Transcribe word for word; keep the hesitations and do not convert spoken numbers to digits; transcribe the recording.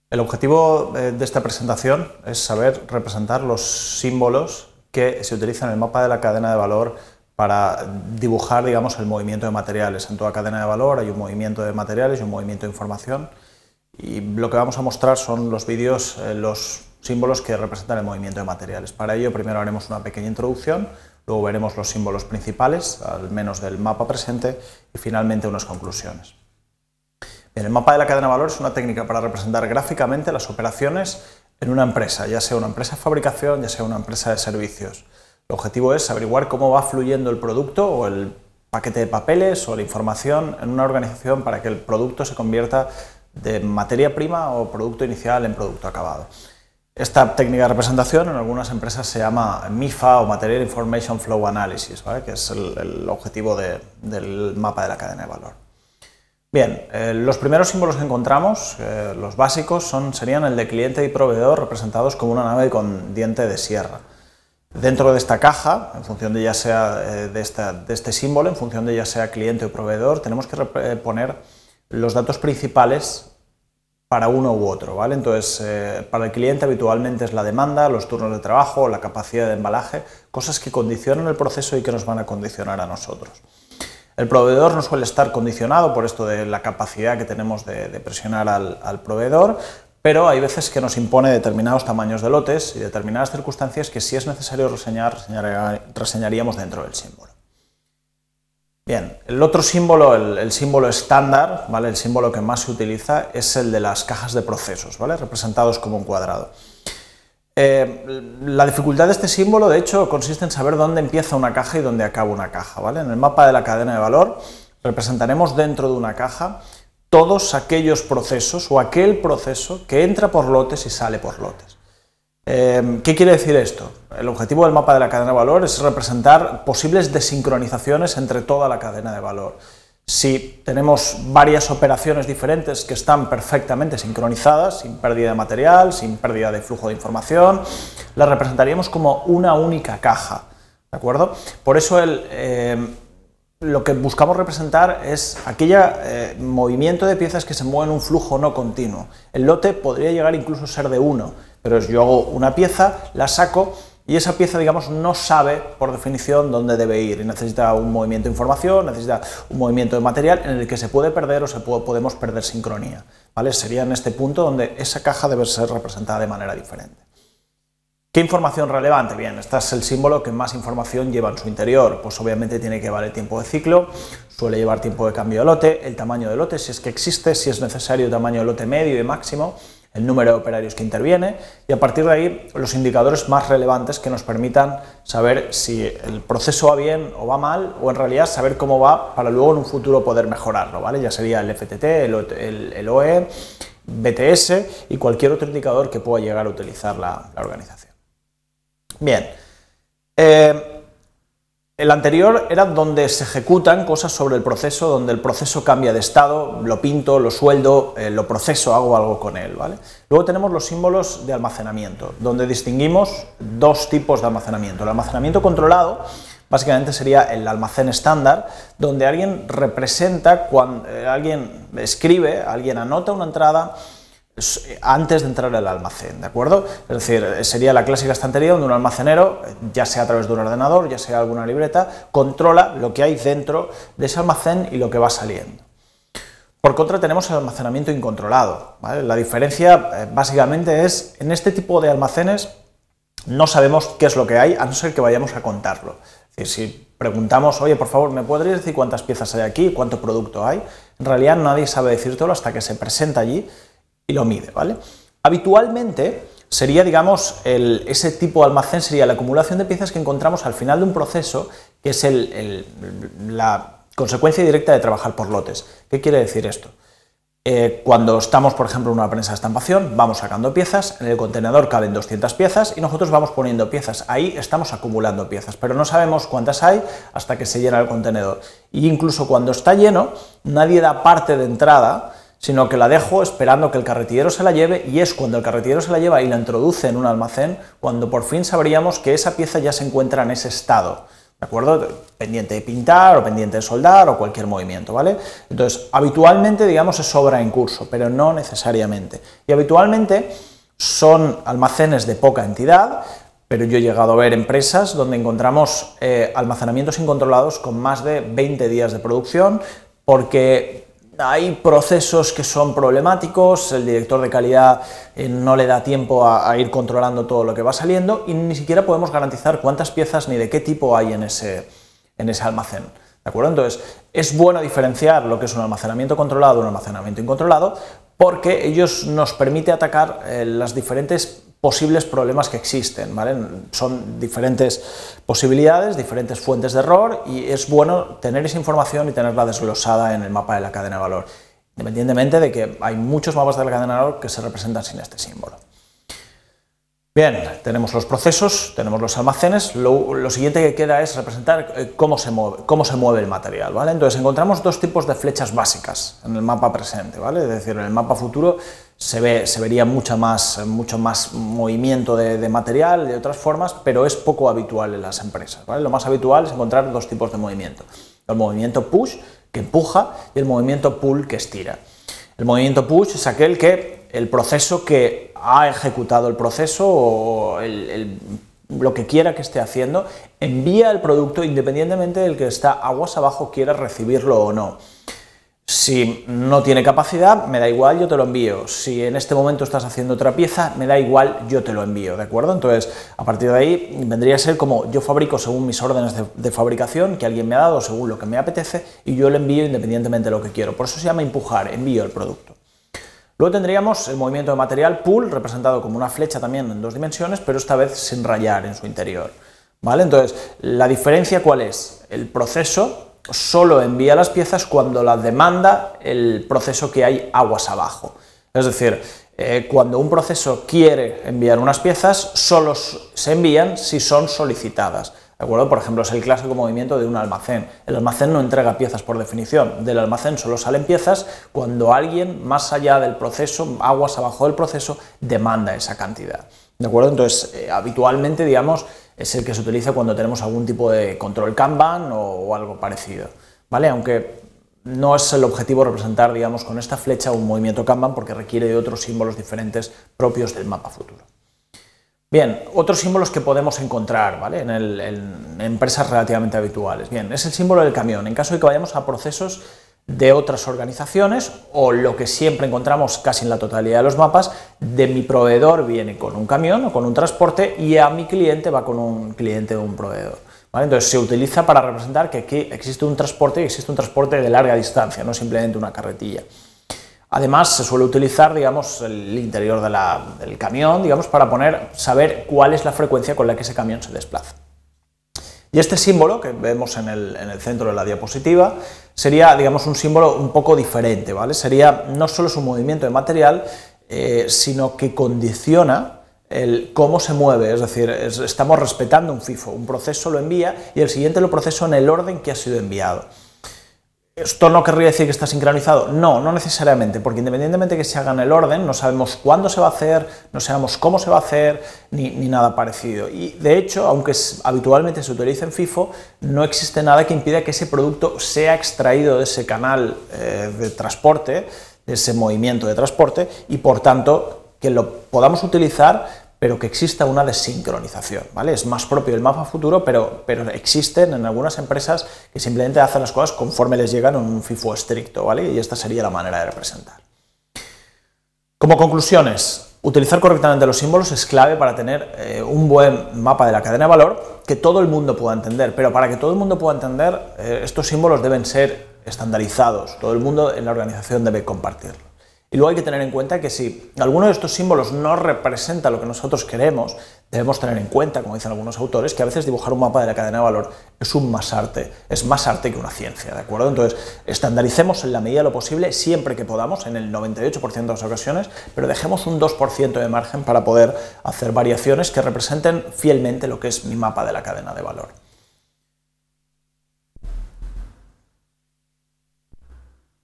El objetivo de esta presentación es saber representar los símbolos que se utilizan en el mapa de la cadena de valor para dibujar, digamos, el movimiento de materiales. En toda cadena de valor hay un movimiento de materiales y un movimiento de información, y lo que vamos a mostrar son los vídeos, eh, los símbolos que representan el movimiento de materiales. Para ello, primero haremos una pequeña introducción, luego veremos los símbolos principales, al menos del mapa presente, y finalmente unas conclusiones. Bien, el mapa de la cadena de valor es una técnica para representar gráficamente las operaciones en una empresa, ya sea una empresa de fabricación, ya sea una empresa de servicios. El objetivo es averiguar cómo va fluyendo el producto o el paquete de papeles o la información en una organización para que el producto se convierta de materia prima o producto inicial en producto acabado. Esta técnica de representación en algunas empresas se llama M I F A o Material Information Flow Analysis, ¿vale? Que es el, el objetivo de, del mapa de la cadena de valor. Bien, eh, los primeros símbolos que encontramos, eh, los básicos, son, serían el de cliente y proveedor representados como una nave con diente de sierra. Dentro de esta caja, en función de ya sea eh, de, esta, de este símbolo, en función de ya sea cliente o proveedor, tenemos que eh, poner los datos principales para uno u otro, ¿vale? Entonces, eh, para el cliente habitualmente es la demanda, los turnos de trabajo, la capacidad de embalaje, cosas que condicionan el proceso y que nos van a condicionar a nosotros. El proveedor no suele estar condicionado por esto de la capacidad que tenemos de, de presionar al, al proveedor, pero hay veces que nos impone determinados tamaños de lotes y determinadas circunstancias que, si es necesario reseñar, reseñar reseñaríamos dentro del símbolo. Bien, el otro símbolo, el, el símbolo estándar, ¿vale? El símbolo que más se utiliza es el de las cajas de procesos, ¿vale? Representados como un cuadrado. Eh, la dificultad de este símbolo, de hecho, consiste en saber dónde empieza una caja y dónde acaba una caja, ¿vale? En el mapa de la cadena de valor representaremos dentro de una caja todos aquellos procesos o aquel proceso que entra por lotes y sale por lotes. Eh, ¿Qué quiere decir esto? El objetivo del mapa de la cadena de valor es representar posibles desincronizaciones entre toda la cadena de valor. Si tenemos varias operaciones diferentes que están perfectamente sincronizadas, sin pérdida de material, sin pérdida de flujo de información, las representaríamos como una única caja, ¿de acuerdo? Por eso el, eh, lo que buscamos representar es aquel eh, movimiento de piezas que se mueven en un flujo no continuo. El lote podría llegar incluso a ser de uno, pero yo hago una pieza, la saco, y esa pieza, digamos, no sabe, por definición, dónde debe ir, y necesita un movimiento de información, necesita un movimiento de material en el que se puede perder o se puede, podemos perder sincronía, ¿vale? Sería en este punto donde esa caja debe ser representada de manera diferente. ¿Qué información relevante? Bien, este es el símbolo que más información lleva en su interior. Pues obviamente tiene que llevar el tiempo de ciclo, suele llevar tiempo de cambio de lote, el tamaño de lote, si es que existe, si es necesario, tamaño de lote medio y máximo, el número de operarios que interviene, y a partir de ahí los indicadores más relevantes que nos permitan saber si el proceso va bien o va mal, o en realidad saber cómo va para luego en un futuro poder mejorarlo, ¿vale? Ya sería el F T T, el, el, el O E, B T S y cualquier otro indicador que pueda llegar a utilizar la, la organización. Bien, eh, el anterior era donde se ejecutan cosas sobre el proceso, donde el proceso cambia de estado, lo pinto, lo sueldo, eh, lo proceso, hago algo con él, ¿vale? Luego tenemos los símbolos de almacenamiento, donde distinguimos dos tipos de almacenamiento. El almacenamiento controlado básicamente sería el almacén estándar, donde alguien representa, cuando eh, alguien escribe, alguien anota una entrada antes de entrar al almacén, ¿de acuerdo? Es decir, sería la clásica estantería donde un almacenero, ya sea a través de un ordenador, ya sea alguna libreta, controla lo que hay dentro de ese almacén y lo que va saliendo. Por contra tenemos el almacenamiento incontrolado, ¿vale? La diferencia eh, básicamente es, en este tipo de almacenes no sabemos qué es lo que hay, a no ser que vayamos a contarlo. Es decir, si preguntamos, oye, por favor, ¿me podrías decir cuántas piezas hay aquí, cuánto producto hay? En realidad nadie sabe decírtelo hasta que se presenta allí y lo mide, ¿vale? Habitualmente sería, digamos, el, ese tipo de almacén sería la acumulación de piezas que encontramos al final de un proceso, que es el, el, la consecuencia directa de trabajar por lotes. ¿Qué quiere decir esto? Eh, cuando estamos, por ejemplo, en una prensa de estampación, vamos sacando piezas, en el contenedor caben doscientas piezas y nosotros vamos poniendo piezas. Ahí estamos acumulando piezas, pero no sabemos cuántas hay hasta que se llena el contenedor. Y incluso cuando está lleno, nadie da parte de entrada, sino que la dejo esperando que el carretillero se la lleve, y es cuando el carretillero se la lleva y la introduce en un almacén cuando por fin sabríamos que esa pieza ya se encuentra en ese estado, ¿de acuerdo? Pendiente de pintar o pendiente de soldar o cualquier movimiento, ¿vale? Entonces, habitualmente, digamos, es obra en curso, pero no necesariamente. Y habitualmente son almacenes de poca entidad, pero yo he llegado a ver empresas donde encontramos eh, almacenamientos incontrolados con más de veinte días de producción, porque hay procesos que son problemáticos, el director de calidad eh, no le da tiempo a, a ir controlando todo lo que va saliendo y ni siquiera podemos garantizar cuántas piezas ni de qué tipo hay en ese, en ese almacén. ¿De acuerdo? Entonces, es bueno diferenciar lo que es un almacenamiento controlado de un almacenamiento incontrolado, porque ellos nos permite atacar eh, las diferentes posibles problemas que existen, ¿vale? Son diferentes posibilidades, diferentes fuentes de error y es bueno tener esa información y tenerla desglosada en el mapa de la cadena de valor, independientemente de que hay muchos mapas de la cadena de valor que se representan sin este símbolo. Bien, tenemos los procesos, tenemos los almacenes, lo, lo siguiente que queda es representar eh, cómo, se mueve, cómo se mueve el material, ¿vale? Entonces encontramos dos tipos de flechas básicas en el mapa presente, ¿vale? Es decir, en el mapa futuro se, ve, se vería mucho más, mucho más movimiento de, de material, de otras formas, pero es poco habitual en las empresas, ¿vale? Lo más habitual es encontrar dos tipos de movimiento, el movimiento push, que empuja, y el movimiento pull, que estira. El movimiento push es aquel que el proceso que ha ejecutado el proceso o el, el, lo que quiera que esté haciendo, envía el producto independientemente del que está aguas abajo quiera recibirlo o no. Si no tiene capacidad, me da igual, yo te lo envío. Si en este momento estás haciendo otra pieza, me da igual, yo te lo envío, ¿de acuerdo? Entonces, a partir de ahí, vendría a ser como yo fabrico según mis órdenes de, de fabricación que alguien me ha dado, según lo que me apetece, y yo lo envío independientemente de lo que quiero. Por eso se llama empujar, envío el producto. Luego tendríamos el movimiento de material pull, representado como una flecha también en dos dimensiones, pero esta vez sin rayar en su interior, ¿vale? Entonces, ¿la diferencia cuál es? El proceso solo envía las piezas cuando las demanda el proceso que hay aguas abajo. Es decir, eh, cuando un proceso quiere enviar unas piezas, solo se envían si son solicitadas. ¿De acuerdo? Por ejemplo, es el clásico movimiento de un almacén. El almacén no entrega piezas por definición. Del almacén solo salen piezas cuando alguien, más allá del proceso, aguas abajo del proceso, demanda esa cantidad. ¿De acuerdo? Entonces, eh, habitualmente, digamos, es el que se utiliza cuando tenemos algún tipo de control Kanban o, o algo parecido, ¿vale? Aunque no es el objetivo representar, digamos, con esta flecha un movimiento Kanban porque requiere de otros símbolos diferentes propios del mapa futuro. Bien, otros símbolos que podemos encontrar, ¿vale? en, el, en empresas relativamente habituales. Bien, es el símbolo del camión. En caso de que vayamos a procesos de otras organizaciones o lo que siempre encontramos casi en la totalidad de los mapas, de mi proveedor viene con un camión o con un transporte y a mi cliente va con un cliente de un proveedor, ¿vale? Entonces se utiliza para representar que aquí existe un transporte y existe un transporte de larga distancia, no simplemente una carretilla. Además, se suele utilizar, digamos, el interior de la, del camión, digamos, para poner, saber cuál es la frecuencia con la que ese camión se desplaza. Y este símbolo, que vemos en el, en el centro de la diapositiva, sería, digamos, un símbolo un poco diferente, ¿vale? Sería no solo su movimiento de material, eh, sino que condiciona el cómo se mueve, es decir, es, estamos respetando un FIFO, un proceso lo envía y el siguiente lo procesa en el orden que ha sido enviado. ¿Esto no querría decir que está sincronizado? No, no necesariamente, porque independientemente de que se haga en el orden, no sabemos cuándo se va a hacer, no sabemos cómo se va a hacer, ni, ni nada parecido. Y de hecho, aunque es, habitualmente se utiliza en FIFO, no existe nada que impida que ese producto sea extraído de ese canal eh, de transporte, de ese movimiento de transporte, y por tanto que lo podamos utilizar, pero que exista una desincronización, ¿vale? Es más propio del mapa futuro, pero, pero existen en algunas empresas que simplemente hacen las cosas conforme les llegan en un FIFO estricto, ¿vale? Y esta sería la manera de representar. Como conclusiones, utilizar correctamente los símbolos es clave para tener eh, un buen mapa de la cadena de valor que todo el mundo pueda entender, pero para que todo el mundo pueda entender, eh, estos símbolos deben ser estandarizados, todo el mundo en la organización debe compartirlo. Y luego hay que tener en cuenta que si alguno de estos símbolos no representa lo que nosotros queremos, debemos tener en cuenta, como dicen algunos autores, que a veces dibujar un mapa de la cadena de valor es un más arte, es más arte que una ciencia, ¿de acuerdo? Entonces, estandaricemos en la medida de lo posible, siempre que podamos, en el noventa y ocho por ciento de las ocasiones, pero dejemos un dos por ciento de margen para poder hacer variaciones que representen fielmente lo que es mi mapa de la cadena de valor.